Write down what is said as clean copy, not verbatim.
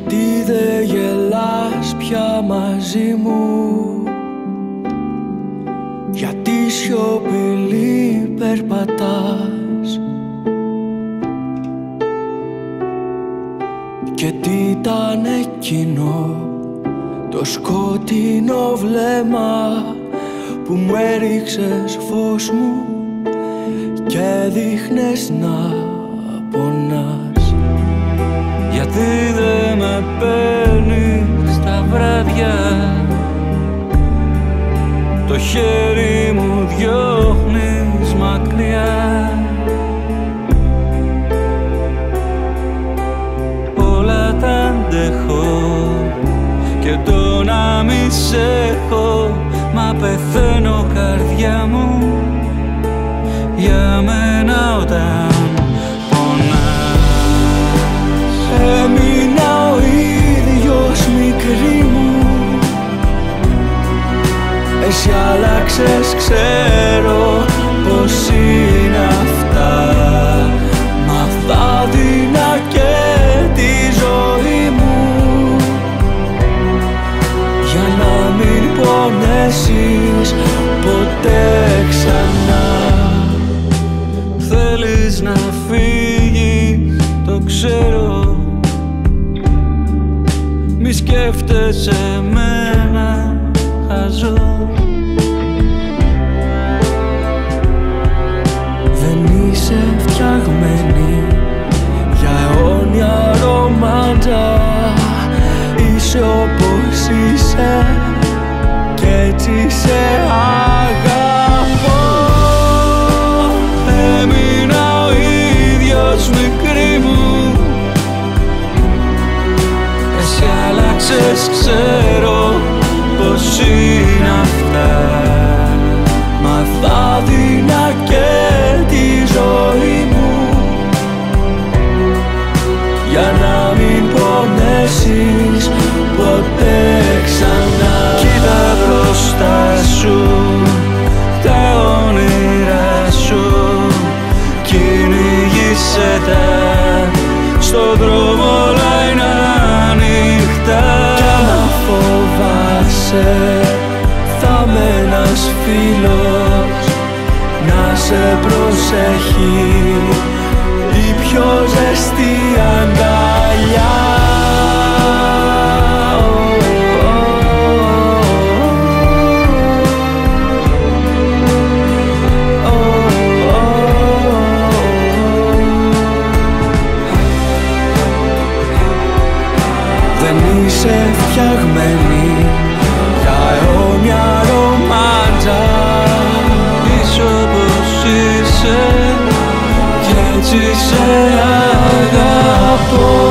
Γιατί δεν γελάς πια μαζί μου, γιατί σιωπηλή περπατάς, και τι ήταν εκείνο το σκοτεινό βλέμμα που μου έριξες φως μου και δείχνες να πονάς. Γιατί δεν με παίρνεις τα βράδια, το χέρι μου διώχνεις μακριά, όλα τα αντέχω και το να μη σ' έχω, μα πεθαίνω καρδιά μου για μένα όταν πονάς. Έμεινα ο ίδιος μικρή μου, εσύ άλλαξες, ξέρω πως είναι αυτά, μα θα δίνα και τη ζωή μου για να μην πονέσεις ποτέ ξανά. Θέλεις να φύγεις, το ξέρω, μη σκέφτεσαι εμένα χαζό. Δεν είσαι φτιαγμένη για αιώνια ρομάντζα, είσαι όπως είσαι και έτσι σε αγαπώ. Έμεινα ο ίδιος μικρή μου, εσύ άλλαξες, ξέρω πως είναι αυτά, μα θα δίνα και τη ζωή μου για να μην πονέσεις ποτέ ξανά. Κοίτα μπροστά σου τα όνειρά σου, κυνηγήσέ τα, στον δρόμο όλα είναι ανοιχτά. Κι άμα φοβάσαι θα με ένας φίλος να σε προσέχει, η πιο ζεστή αγκαλιά. Δεν είσαι φτιαγμένη για αιώνια ρομάντζα, Είσαι όπως είσαι και έτσι σε αγαπώ.